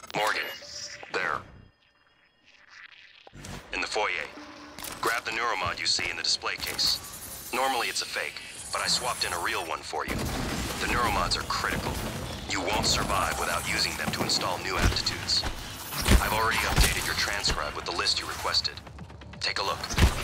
Morgan, there. In the foyer. Grab the neuromod you see in the display case. Normally it's a fake, but I swapped in a real one for you. The neuromods are critical. You won't survive without using them to install new aptitudes. I've already updated your transcribe with the list you requested. Take a look.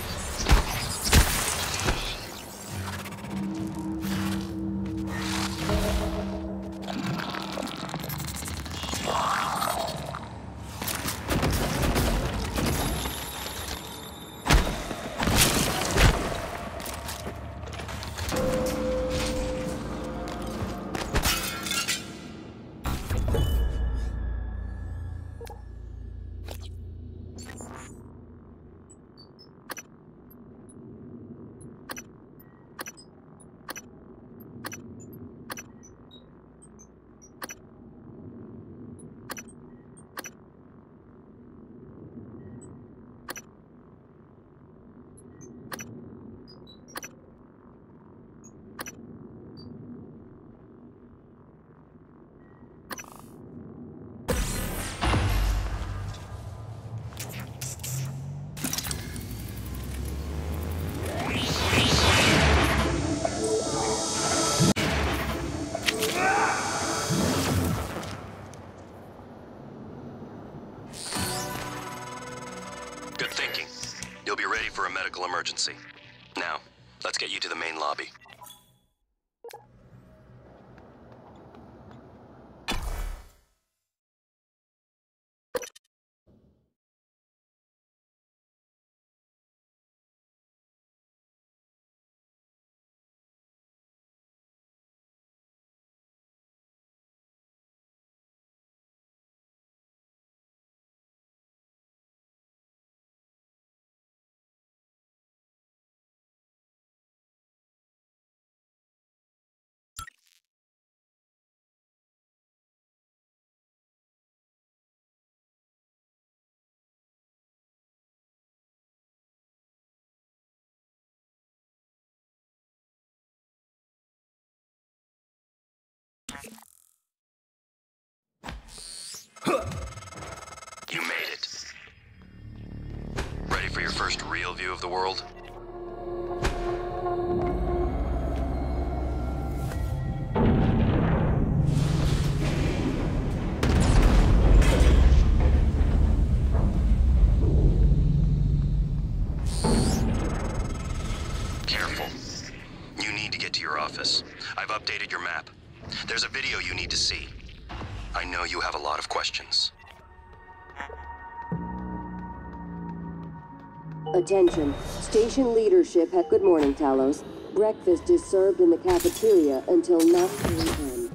Good thinking. You'll be ready for a medical emergency. Now, let's get you to the main lobby. You made it. Ready for your first real view of the world? Careful. You need to get to your office. I've updated your map. There's a video you need to see. I know you have a lot of questions. Attention. Station leadership had... Good morning, Talos. Breakfast is served in the cafeteria until 9 a.m.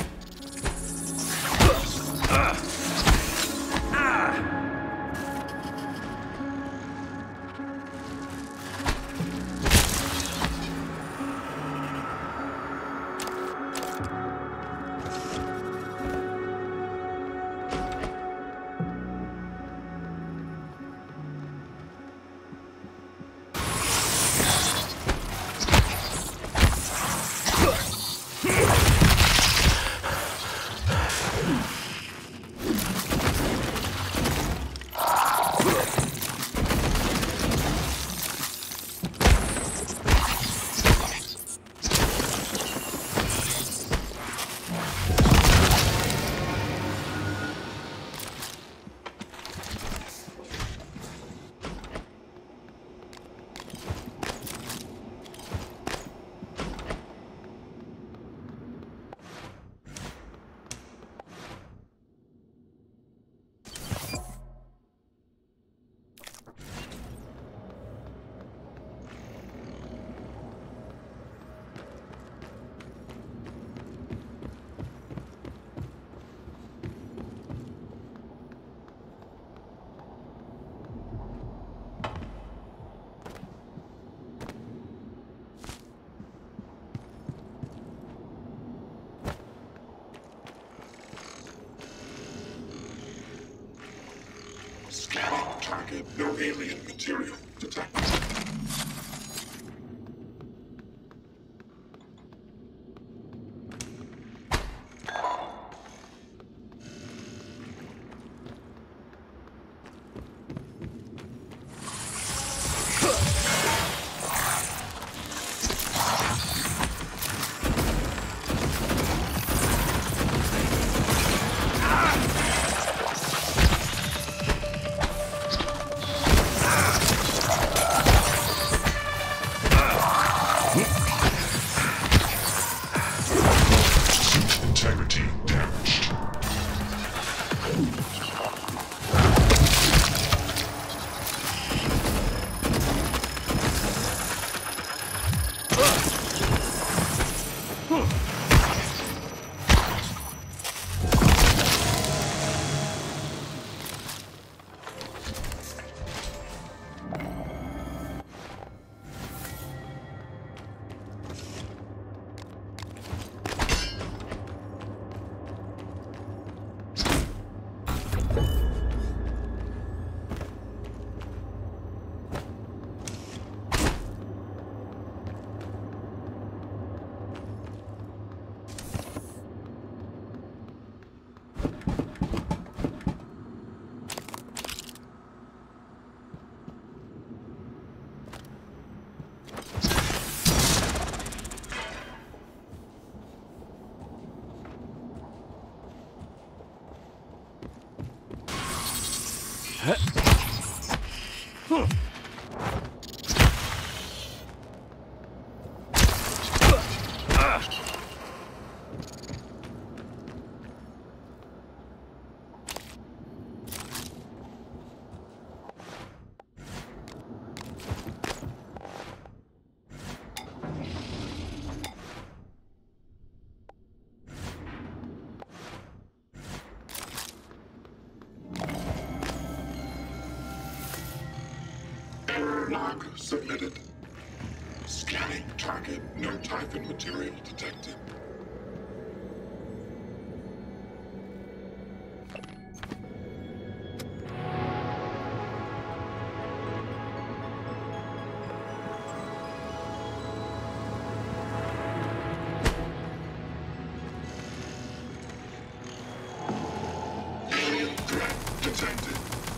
Scanning target, no alien material detected. Error log submitted. Scanning target. No Typhon material detected. Alien threat detected.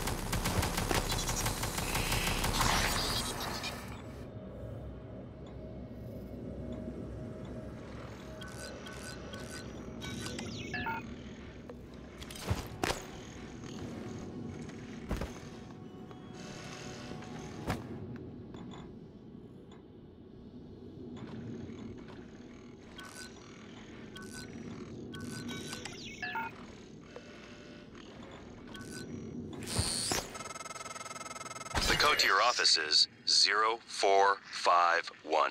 The code to your office is 0451.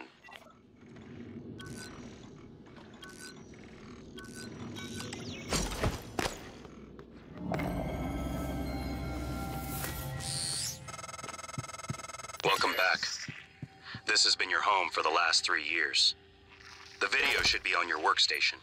Welcome back. This has been your home for the last 3 years. The video should be on your workstation.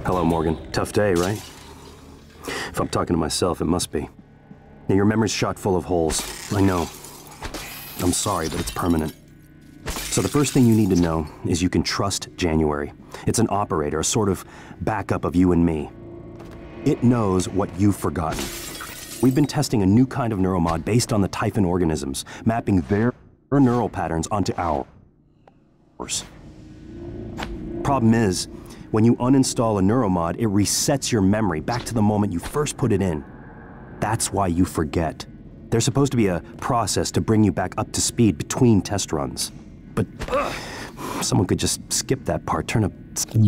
Hello, Morgan. Tough day, right? If I'm talking to myself, it must be. Now, your memory's shot full of holes. I know. I'm sorry, but it's permanent. So the first thing you need to know is you can trust January. It's an operator, a sort of backup of you and me. It knows what you've forgotten. We've been testing a new kind of neuromod based on the Typhon organisms, mapping their neural patterns onto ours. Problem is, when you uninstall a neuromod, it resets your memory back to the moment you first put it in. That's why you forget. There's supposed to be a process to bring you back up to speed between test runs. But someone could just skip that part, turn a...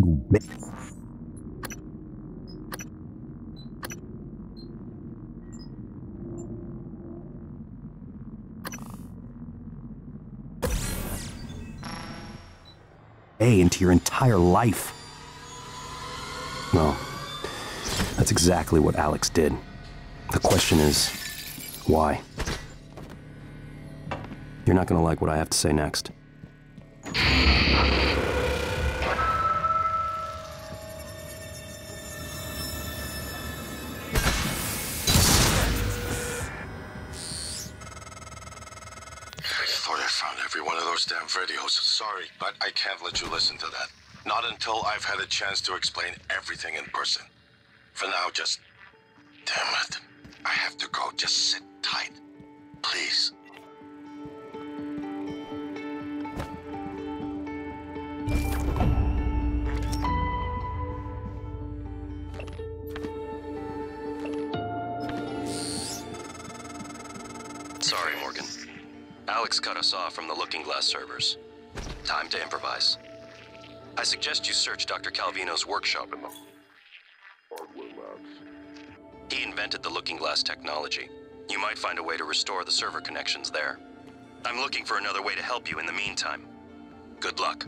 into your entire life. No, that's exactly what Alex did. The question is, why? You're not gonna like what I have to say next. Every one of those damn videos. Sorry, but I can't let you listen to that. Not until I've had a chance to explain everything in person. For now, just... Damn it. I have to go. Just sit tight. Please. Sorry, Morgan. Alex cut us off from the Looking Glass servers. Time to improvise. I suggest you search Dr. Calvino's workshop in the hardware labs. He invented the Looking Glass technology. You might find a way to restore the server connections there. I'm looking for another way to help you in the meantime. Good luck.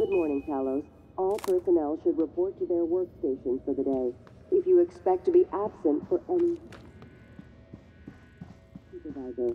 Good morning, Talos. All personnel should report to their workstations for the day. If you expect to be absent for any... Supervisor.